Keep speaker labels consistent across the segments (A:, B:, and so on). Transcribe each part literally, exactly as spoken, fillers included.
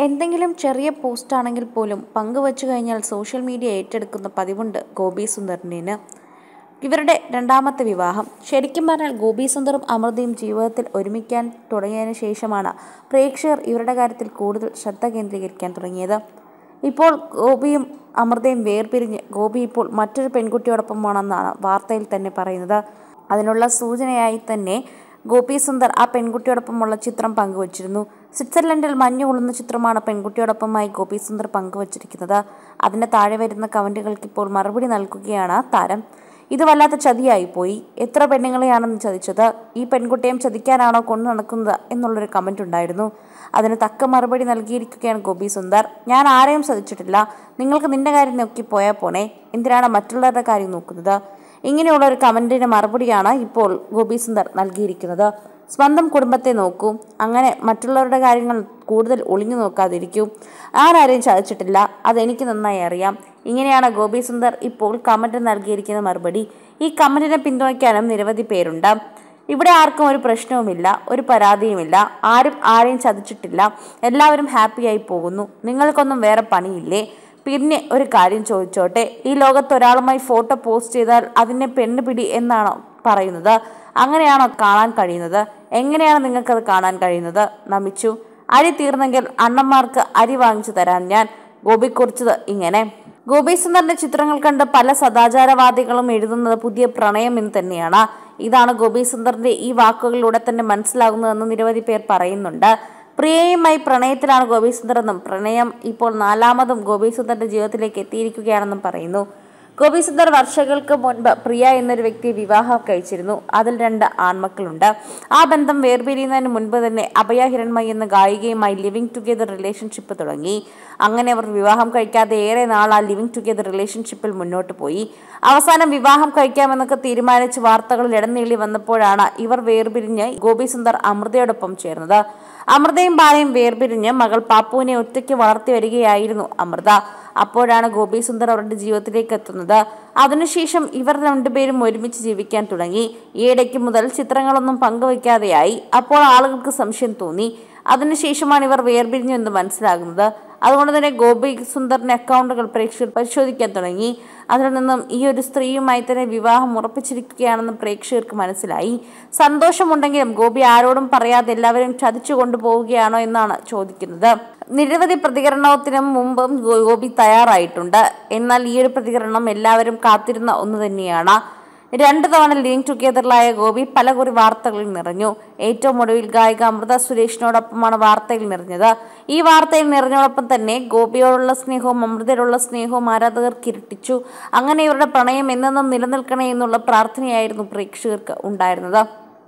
A: എന്തെങ്കിലും ചെറിയ പോസ്റ്റാണെങ്കിൽ പോലും പങ്കുവച്ചു കഴിഞ്ഞാൽ സോഷ്യൽ മീഡിയ ഏറ്റെടുക്കുന്ന പതിവുണ്ട് ഗോപി സുന്ദറിന്. ഇവരുടെ രണ്ടാമത്തെ വിവാഹം. ശരിക്കും പറഞ്ഞാൽ ഗോപി സുന്ദറും അമൃതയും ജീവിതത്തിൽ ഒരുമിക്കാൻ തുടങ്ങിയതിനു ശേഷമാണ് പ്രേക്ഷകർ ഇവരുടെ കാര്യത്തിൽ കൂടുതൽ ശ്രദ്ധ കേന്ദ്രീകരിക്കാൻ തുടങ്ങിയത്. ഇപ്പോൾ ഗോപിയും അമൃതയും വേർപിരിഞ്ഞ് ഗോപി ഇപ്പോൾ മറ്റൊരു പെൺകുട്ടിയോടൊപ്പമാണെന്നാണ് വാർത്തയിൽ തന്നെ പറയുന്നത്. അതിനുള്ള സൂചനയായി തന്നെ ഗോപി സുന്ദർ ആ പെൺകുട്ടിയോടൊപ്പമുള്ള ചിത്രം പങ്കുവച്ചിരുന്നു. സ്വിറ്റ്സർലൻഡിൽ മഞ്ഞു കൊള്ളുന്ന ചിത്രമാണ് പെൺകുട്ടിയോടൊപ്പമായി ഗോപി സുന്ദർ പങ്കുവച്ചിരിക്കുന്നത്. അതിൻ്റെ താഴെ വരുന്ന കമൻറ്റുകൾക്ക് ഇപ്പോൾ മറുപടി നൽകുകയാണ് താരം. ഇത് വല്ലാത്ത ചതിയായി പോയി. എത്ര പെണ്ണുങ്ങളെയാണെന്ന് ചതിച്ചത്? ഈ പെൺകുട്ടിയും ചതിക്കാനാണോ കൊണ്ടു നടക്കുന്നത് എന്നുള്ളൊരു കമൻറ്റ് ഉണ്ടായിരുന്നു. അതിന് തക്ക മറുപടി നൽകിയിരിക്കുകയാണ് ഗോപി സുന്ദർ. ഞാൻ ആരെയും ചതിച്ചിട്ടില്ല. നിങ്ങൾക്ക് നിന്റെ കാര്യം നോക്കി പോയാൽ പോണേ, എന്തിനാണ് മറ്റുള്ളവരുടെ കാര്യം നോക്കുന്നത്? ഇങ്ങനെയുള്ള ഒരു കമൻറ്റിന് മറുപടിയാണ് ഇപ്പോൾ ഗോപി സുന്ദർ നൽകിയിരിക്കുന്നത്. സ്വന്തം കുടുംബത്തെ നോക്കൂ, അങ്ങനെ മറ്റുള്ളവരുടെ കാര്യങ്ങൾ കൂടുതൽ ഒളിഞ്ഞു നോക്കാതിരിക്കൂ. ആരാരെയും ചതിച്ചിട്ടില്ല, അതെനിക്ക് നന്നായി അറിയാം. ഇങ്ങനെയാണ് ഗോപി സുന്ദർ ഇപ്പോൾ കമൻറ്റ് നൽകിയിരിക്കുന്ന മറുപടി. ഈ കമൻറ്റിനെ പിന്തുണയ്ക്കാനും നിരവധി പേരുണ്ട്. ഇവിടെ ആർക്കും ഒരു പ്രശ്നവുമില്ല, ഒരു പരാതിയുമില്ല, ആരും ആരെയും ചതിച്ചിട്ടില്ല, എല്ലാവരും ഹാപ്പിയായി പോകുന്നു. നിങ്ങൾക്കൊന്നും വേറെ പണിയില്ലേ? പിന്നെ ഒരു കാര്യം ചോദിച്ചോട്ടെ, ഈ ലോകത്ത് ഒരാളുമായി ഫോട്ടോ പോസ്റ്റ് ചെയ്താൽ അതിനെ പെണ്ണുപിടി എന്നാണോ പറയുന്നത്? അങ്ങനെയാണോ കാണാൻ കഴിയുന്നത്? എങ്ങനെയാണ് നിങ്ങൾക്കത് കാണാൻ കഴിയുന്നത്? നമിച്ചു. അരി തീർന്നെങ്കിൽ അണ്ണന്മാർക്ക് അരി വാങ്ങിച്ചു തരാൻ ഞാൻ. ഗോപി കുറിച്ചത് ഇങ്ങനെ. ഗോപി സുന്ദറിന്റെ ചിത്രങ്ങൾ കണ്ട് പല സദാചാരവാദികളും എഴുതുന്നത് പുതിയ പ്രണയം എന്ന് തന്നെയാണ്. ഇതാണ് ഗോപി സുന്ദറിന്റെ ഈ വാക്കുകളിലൂടെ തന്നെ മനസ്സിലാകുന്നതെന്ന് നിരവധി പേർ പറയുന്നുണ്ട്. പ്രിയയുമായി പ്രണയത്തിലാണ് ഗോപി സുന്ദർ എന്നും പ്രണയം ഇപ്പോൾ നാലാമതും ഗോപി സുന്ദറിന്റെ ജീവിതത്തിലേക്ക് എത്തിയിരിക്കുകയാണെന്നും പറയുന്നു. ഗോപി സുന്ദർ വർഷങ്ങൾക്ക് മുൻപ് പ്രിയ എന്നൊരു വ്യക്തിയെ വിവാഹം കഴിച്ചിരുന്നു. അതിൽ രണ്ട് ആൺമക്കളുണ്ട്. ആ ബന്ധം വേർപിരിയുന്നതിന് മുൻപ് തന്നെ അഭയ ഹിരൺമയി എന്ന ഗായികയുമായി ലിവിംഗ് ടുഗെദർ റിലേഷൻഷിപ്പ് തുടങ്ങി. അങ്ങനെ അവർ വിവാഹം കഴിക്കാതെ ഏറെ നാൾ ആ ലിവിംഗ് ടുഗെദർ റിലേഷൻഷിപ്പിൽ മുന്നോട്ട് പോയി. അവസാനം വിവാഹം കഴിക്കാമെന്നൊക്കെ തീരുമാനിച്ച് വാർത്തകളിൽ ഇടനീളി വന്നപ്പോഴാണ് ഇവർ വേർപിരിഞ്ഞ് ഗോപി സുന്ദർ അമൃതയോടൊപ്പം ചേർന്നത്. അമൃതയും ബാലയും വേർപിരിഞ്ഞ് മകൾ പാപ്പുവിനെ ഒറ്റയ്ക്ക് വളർത്തി വരികയായിരുന്നു അമൃത. അപ്പോഴാണ് ഗോപി സുന്ദർ അവരുടെ ജീവിതത്തിലേക്ക് എത്തുന്നത്. അതിനുശേഷം ഇവർ രണ്ടുപേരും ഒരുമിച്ച് ജീവിക്കാൻ തുടങ്ങി. ഈയിടയ്ക്ക് മുതൽ ചിത്രങ്ങളൊന്നും പങ്കുവയ്ക്കാതെയായി. അപ്പോൾ ആളുകൾക്ക് സംശയം തോന്നി. അതിനുശേഷമാണ് ഇവർ വേർപിരിഞ്ഞു എന്ന് മനസ്സിലാകുന്നത്. അതുകൊണ്ട് തന്നെ ഗോപി സുന്ദറിന്റെ അക്കൗണ്ടുകൾ പ്രേക്ഷകർ പരിശോധിക്കാൻ തുടങ്ങി. അതിൽ നിന്നും ഈ ഒരു സ്ത്രീയുമായി തന്നെ വിവാഹം ഉറപ്പിച്ചിരിക്കുകയാണെന്ന് പ്രേക്ഷകർക്ക് മനസ്സിലായി. സന്തോഷമുണ്ടെങ്കിലും ഗോപി ആരോടും പറയാതെ എല്ലാവരും ചതിച്ചു കൊണ്ടുപോവുകയാണോ എന്നാണ് ചോദിക്കുന്നത്. നിരവധി പ്രതികരണത്തിനും മുമ്പും ഗോപി തയ്യാറായിട്ടുണ്ട്. എന്നാൽ ഈ ഒരു പ്രതികരണം എല്ലാവരും കാത്തിരുന്ന ഒന്ന് തന്നെയാണ്. രണ്ടു തവണ ലിവിംഗ് ടുഗെദറിലായ ഗോപി പലകുറി വാർത്തകളിൽ നിറഞ്ഞു. ഏറ്റവും ഒടുവിൽ ഗായിക അമൃത സുരേഷിനോടൊപ്പമാണ് വാർത്തയിൽ നിറഞ്ഞത്. ഈ വാർത്തയിൽ നിറഞ്ഞോടൊപ്പം തന്നെ ഗോപിയോടുള്ള സ്നേഹവും അമൃതയോടുള്ള സ്നേഹവും ആരാധകർക്ക് ഇരട്ടിച്ചു. അങ്ങനെ ഇവരുടെ പ്രണയം എന്നെന്നും നിലനിൽക്കണേ എന്നുള്ള പ്രാർത്ഥനയായിരുന്നു പ്രേക്ഷകർക്ക് ഉണ്ടായിരുന്നത്.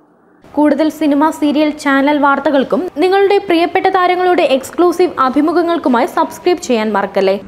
B: കൂടുതൽ സിനിമ, സീരിയൽ, ചാനൽ വാർത്തകൾക്കും നിങ്ങളുടെ പ്രിയപ്പെട്ട താരങ്ങളുടെ എക്സ്ക്ലൂസീവ് അഭിമുഖങ്ങൾക്കുമായി സബ്സ്ക്രൈബ് ചെയ്യാൻ മറക്കല്ലേ.